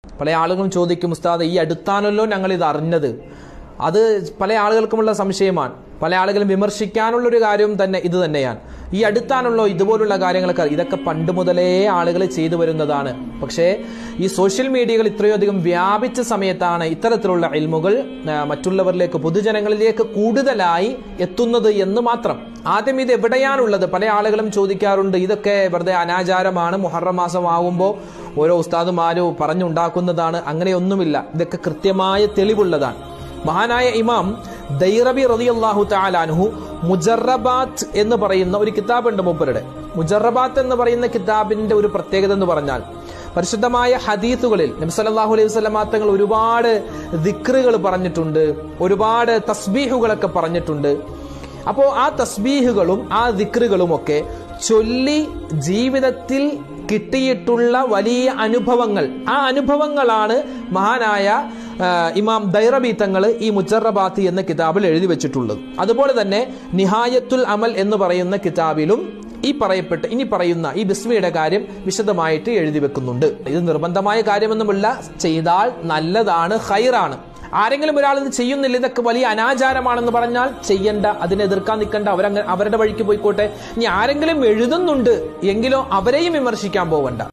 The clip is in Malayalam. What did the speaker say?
പല ആളുകളും ചോദിക്കും, ഉസ്താദ് ഈ അടുത്താണല്ലോ ഞങ്ങൾ ഇത് അറിഞ്ഞത്. അത് പല ആളുകൾക്കുമുള്ള സംശയമാണ്. പല ആളുകളും വിമർശിക്കാനുള്ളൊരു കാര്യവും തന്നെ ഇത് തന്നെയാണ്. ഈ അടുത്താണല്ലോ ഇതുപോലുള്ള കാര്യങ്ങളൊക്കെ. ഇതൊക്കെ പണ്ട് മുതലേ ആളുകൾ ചെയ്തു വരുന്നതാണ്. പക്ഷേ ഈ സോഷ്യൽ മീഡിയകൾ ഇത്രയധികം വ്യാപിച്ച സമയത്താണ് ഇത്തരത്തിലുള്ള ഇൽമുകൾ മറ്റുള്ളവരിലേക്ക്, പൊതുജനങ്ങളിലേക്ക് കൂടുതലായി എത്തുന്നത് എന്ന് മാത്രം. ആദ്യം ഇത് എവിടെയാണുള്ളത്? പല ആളുകളും ചോദിക്കാറുണ്ട്, ഇതൊക്കെ വെറുതെ അനാചാരമാണ്, മുഹറം മാസം ആവുമ്പോൾ ഓരോ ഉസ്താദുമാരും പറഞ്ഞുണ്ടാക്കുന്നതാണ്. അങ്ങനെയൊന്നുമില്ല. ഇതൊക്കെ കൃത്യമായ തെളിവുള്ളതാണ്. മഹാനായ ഇമാം ദൈറബി റളിയല്ലാഹു തആല അൻഹു മുജറബാത്ത് എന്ന് പറയുന്ന ഒരു കിതാബുണ്ട് മൂപ്പരുടെ. മുജറബാത്ത് എന്ന് പറയുന്ന കിതാബിന്റെ ഒരു പ്രത്യേകത എന്ന് പറഞ്ഞാൽ, പരിശുദ്ധമായ ഹദീസുകളിൽ നബി സല്ലല്ലാഹു അലൈഹി വസല്ലം തങ്ങൾ ഒരുപാട് ദിക്റുകൾ പറഞ്ഞിട്ടുണ്ട്, ഒരുപാട് തസ്ബീഹുകളൊക്കെ പറഞ്ഞിട്ടുണ്ട്. അപ്പോൾ ആ തസ്ബീഹുകളും ആ ദിക്റുകളും ഒക്കെ ചൊല്ലി ജീവിതത്തിൽ കിട്ടിയിട്ടുള്ള വലിയ അനുഭവങ്ങൾ, ആ അനുഭവങ്ങളാണ് മഹാനായ ഇമാം ദൈറബി തങ്ങൾ ഈ മുജറബാത്ത് എന്ന കിതാബിൽ എഴുതി വെച്ചിട്ടുള്ളത്. അതുപോലെ തന്നെ നിഹായത്തുൽ അമൽ എന്ന് പറയുന്ന കിതാബിലും ഇനി പറയുന്ന ഈ ബിസ്മിയുടെ കാര്യം വിശദമായിട്ട് എഴുതി വെക്കുന്നുണ്ട്. ഇത് നിർബന്ധമായ കാര്യമൊന്നുമില്ല, ചെയ്താൽ നല്ലതാണ്, ഖൈറാണ്. ആരെങ്കിലും ഒരാൾ ഇത് ചെയ്യുന്നില്ല, ഇതൊക്കെ വലിയ അനാചാരമാണെന്ന് പറഞ്ഞാൽ ചെയ്യണ്ട, അതിനെ എതിർക്കാൻ നിൽക്കണ്ട, അവരുടെ വഴിക്ക് പോയിക്കോട്ടെ. ഇനി ആരെങ്കിലും എഴുതുന്നുണ്ട് എങ്കിലോ അവരെയും വിമർശിക്കാൻ പോവണ്ട.